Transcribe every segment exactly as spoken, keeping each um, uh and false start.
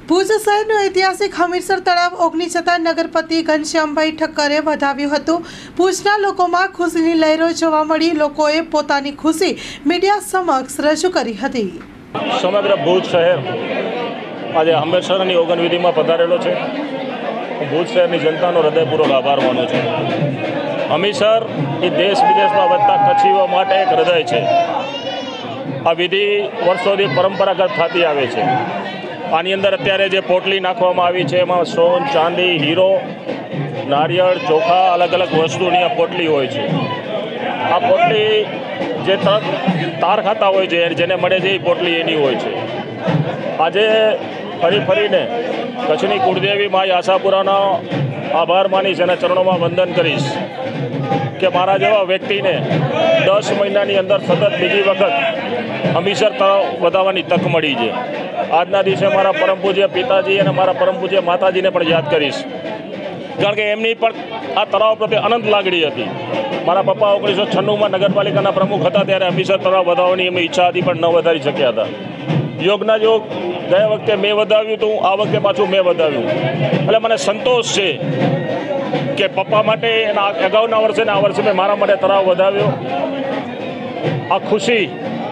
ભુજ શહેરનું ઐતિહાસિક હમીરસર તળાવ ઓગની જતા નગરપતિ ઘનશ્યામભાઈ ઠક્કરે વધાવ્યું હતું। ભુજના લોકોમાં ખુશીની લહેરો જોવા મળી। લોકોએ પોતાની ખુશી મીડિયા સમક્ષ રજૂ કરી હતી। સમગ્ર ભુજ શહેર આજે હમીરસરની ઓગણવિધિમાં પધારેલો છે। ભુજ શહેરની જનતાનો હૃદયપૂર્વક આભાર માનું છું। હમીરસર એ દેશ વિદેશમાં વધતા કચ્છીઓ માટે એક હૃદય છે। આ વિધિ વર્ષોથી પરંપરાગત થતી આવે છે। આની અંદર અત્યારે જે પોટલી નાખવામાં આવી છે એમાં સોન, ચાંદી, હીરો, નારિયેળ, ચોખા, અલગ અલગ વસ્તુની આ પોટલી હોય છે। આ પોટલી જે તાર ખાતા હોય છે જેને મળે છે એ પોટલી એની હોય છે। આજે ફરી ફરીને કચ્છની કુળદેવી માઈ આશાપુરાનો આભાર માનીશ અને ચરણોમાં વંદન કરીશ કે મારા જેવા વ્યક્તિને દસ મહિનાની અંદર સતત બીજી વખત હમીરસર તળાવ વધાવવાની તક મળી છે। આજના દિવસે મારા પરમ પૂજ્ય પિતાજી અને મારા પરમ પૂજ્ય માતાજીને પણ યાદ કરીશ, કારણ કે એમની પણ આ તળાવ પ્રત્યે અનંત લાગણી હતી। મારા પપ્પા ઓગણીસો છન્નુંમાં નગરપાલિકાના પ્રમુખ હતા ત્યારે હમીરસર તળાવ વધાવવાની એમની ઈચ્છા હતી પણ ન વધારી શક્યા હતા। યોગના યોગ ગયા વખતે મેં વધાવ્યું હતું, આ વખતે પાછું મેં વધાવ્યું। એટલે મને સંતોષ છે કે પપ્પા માટે એના અગાઉના વર્ષે ને આ વર્ષે મેં મારા માટે તળાવ વધાવ્યો। આ ખુશી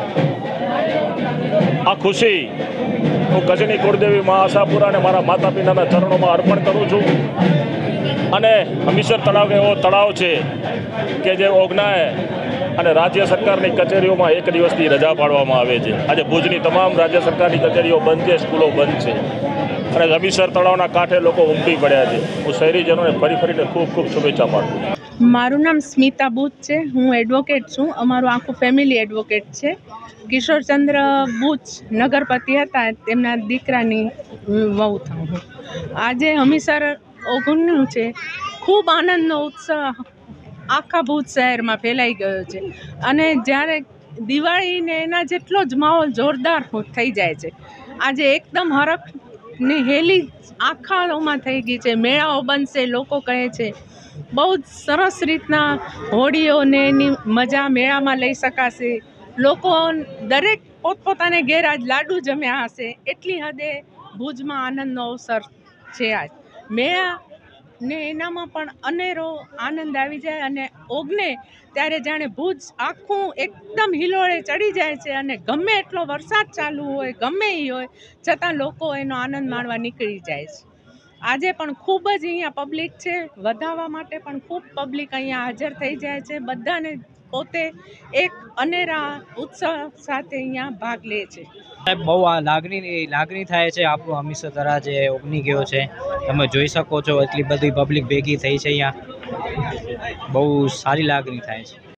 આ ખુશી હું કચ્છની કુળદેવી મા આશાપુરા અને મારા માતા પિતાના ચરણોમાં અર્પણ કરું છું। અને હમીરસર તળાવ એવો તળાવ છે કે જે ઓગનાએ અને રાજ્ય સરકારની કચેરીઓમાં એક દિવસની રજા પાડવામાં આવે છે। આજે ભુજની તમામ રાજ્ય સરકારની કચેરીઓ બંધ છે, સ્કૂલો બંધ છે અને હમીરસર તળાવના કાંઠે લોકો ઉમટી પડ્યા છે। હું શહેરીજનોને ફરી ફરીને ખૂબ ખૂબ શુભેચ્છા પાઠવું છું। મારું નામ સ્મિતા બુચ છે, હું એડવોકેટ છું। અમારું આખું ફેમિલી એડવોકેટ છે। કિશોરચંદ્ર બુચ નગરપતિ હતા, તેમના દીકરાની વહુ થાઉં હું। આજે હમીરસર ઓગણનું છે, ખૂબ આનંદનો ઉત્સાહ આખા ભુજ શહેરમાં ફેલાઈ ગયો છે અને જ્યારે દિવાળીને એના જેટલો જ માહોલ જોરદાર થઈ જાય છે। આજે એકદમ હરખ ને હેલી આખાઓમાં થઈ ગઈ છે। મેળાઓ બનશે, લોકો કહે છે બહુ જ સરસ રીતના હોડીઓને એની મજા મેળામાં લઈ શકાશે। લોકો દરેક પોતપોતાને ઘેર આજ લાડુ જમ્યા હશે, એટલી હદે ભુજમાં આનંદનો અવસર છે। આજ મેળા ને એનામાં પણ અનેરો આનંદ આવી જાય અને ઓગને ત્યારે જાણે ભુજ આખું એકદમ હિલોળે ચડી જાય છે અને ગમે એટલો વરસાદ ચાલુ હોય, ગમે એ હોય છતાં લોકો એનો આનંદ માણવા નીકળી જાય છે। આજે પણ ખૂબ જ અહીંયા પબ્લિક છે, વધાવવા માટે પણ ખૂબ પબ્લિક અહીંયા હાજર થઈ જાય છે। બધાને પોતે એક અનેરા ઉત્સાહ સાથે અહીંયા ભાગ લે છે। બહુ આ લાગણી લાગણી થાય છે। આપણું હમીરસર તળાવ જે ઓગની ગયો છે, તમે જોઈ શકો છો એટલી બધી પબ્લિક ભેગી થઈ છે। અહીંયા બહુ સારી લાગણી થાય છે।